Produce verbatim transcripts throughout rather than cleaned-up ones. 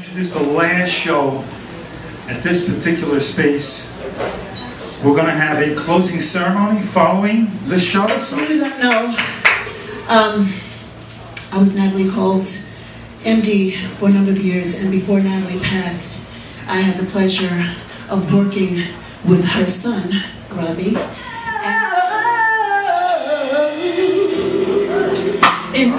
Introduce the last show at this particular space. We're going to have a closing ceremony following the show. So you do not know, um, I was Natalie Cole's M D for a number of years, and before Natalie passed, I had the pleasure of working with her son, Robbie. And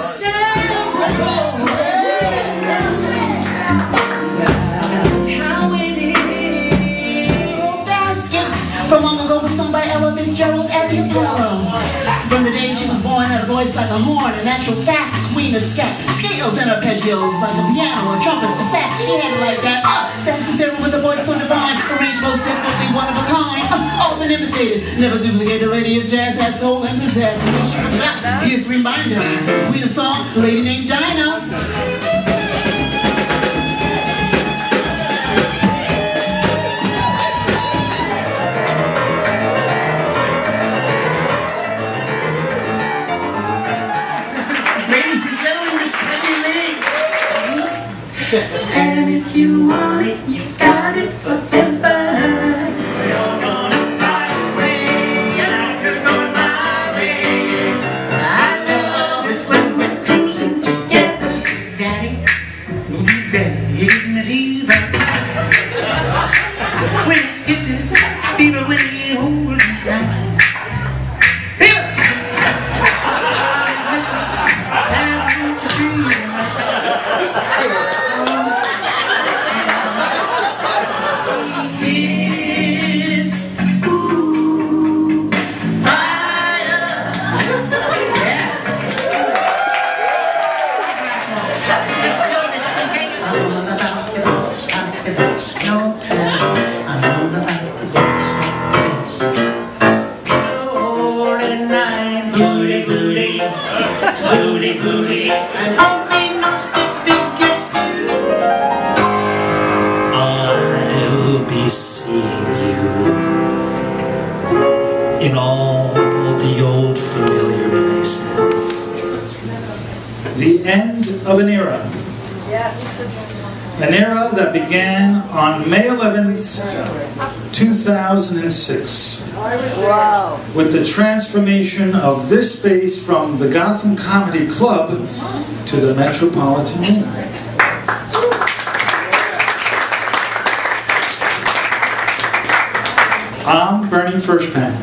from long ago was sung by Ella Fitzgerald at the Apollo. From the day she was born, had a voice like a horn, a natural fact, queen of scat. Scales and arpeggios like a piano, a trumpet, a sax. She had it like that. Uh, Saxophone with a voice so divine, arranged most definitely one of a kind. Uh, all been imitated, never duplicated. Lady of jazz had soul and pizzazz. And when she forgot, his reminder, queen of song, a lady named Dinah. And if you want it, you got it forever. You're gonna fly away, and you're going my way. I love it when we're cruising together. She said, Daddy, ooh, Daddy, isn't it fever? When it's kisses, fever when you hold me tight. Fever! I was missing, and I want to breathe. In all the old familiar places. the end of an era. Yes. An era that began on May eleventh, two thousand six. Wow. With the transformation of this space from the Gotham Comedy Club to the Metropolitan Room. I'm Bernie Furshpan.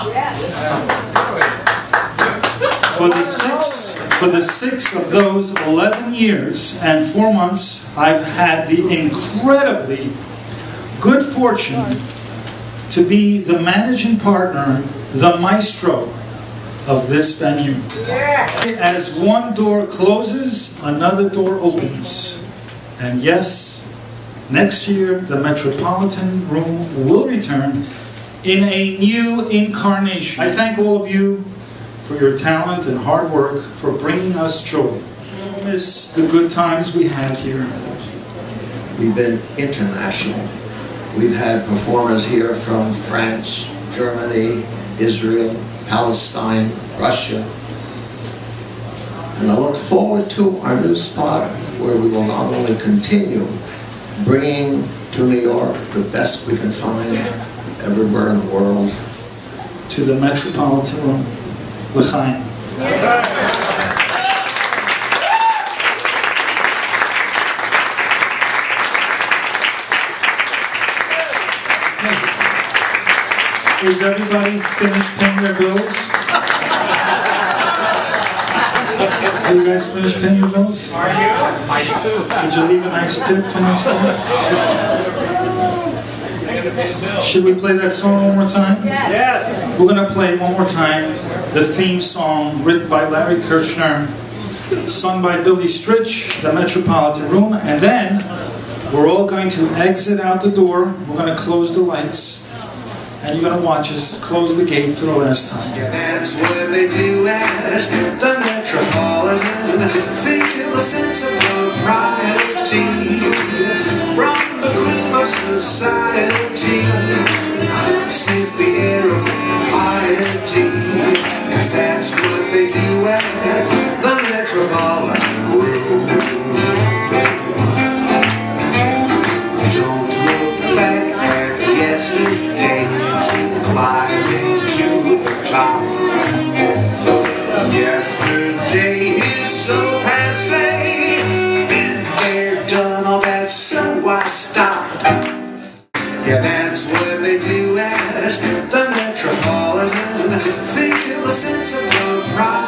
For the six, for the six of those eleven years and four months, I've had the incredibly good fortune to be the managing partner, the maestro of this venue. As one door closes, another door opens. And yes, next year the Metropolitan Room will return in a new incarnation. I thank all of you for your talent and hard work, for bringing us joy. I miss the good times we had here. We've been international. We've had performers here from France, Germany, Israel, Palestine, Russia. And I look forward to our new spot where we will not only continue bringing to New York the best we can find everywhere in the world. To the Metropolitan Room. L'chaim. Is everybody finished paying their bills? Are you guys finished paying your bills? Are you? Did you leave a nice tip for my staff? Should we play that song one more time? Yes. We're going to play one more time the theme song written by Larry Kirshner, sung by Billy Stritch, the Metropolitan Room, and then we're all going to exit out the door. We're going to close the lights, and you're going to watch us close the gate for the last time. Yeah, that's what they do at the Metropolitan. Feel a sense of propriety from the cream of society. Sniff the air of piety, 'cause that's what they do at the Metropolitan Room. at the Metropolitan, feel a sense of pride.